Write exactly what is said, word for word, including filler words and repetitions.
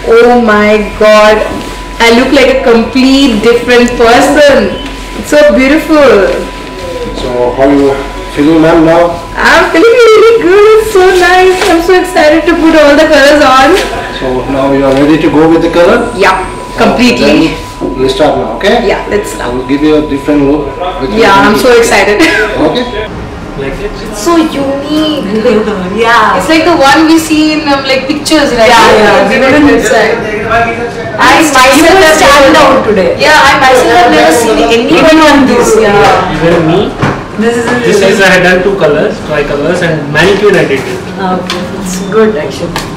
Oh my god, I look like a complete different person. It's so beautiful. So how you feeling, ma'am, now? I'm feeling really good. It's so nice. I'm so excited to put all the colors on. So now you are ready to go with the color? Yeah, completely. Uh, we'll start now, okay? Yeah, let's I start. will give you a different look. With Yeah, I'm so excited. Okay? It's so unique. Yeah. It's like the one we see in um, like pictures, right? Yeah, yeah. We wouldn't inside. I myself have stand out today. Yeah, I myself have never seen anyone on this. Yeah. Even me. This is This is I had done two colors, tricolors, and manicure I did it. okay. It's good actually.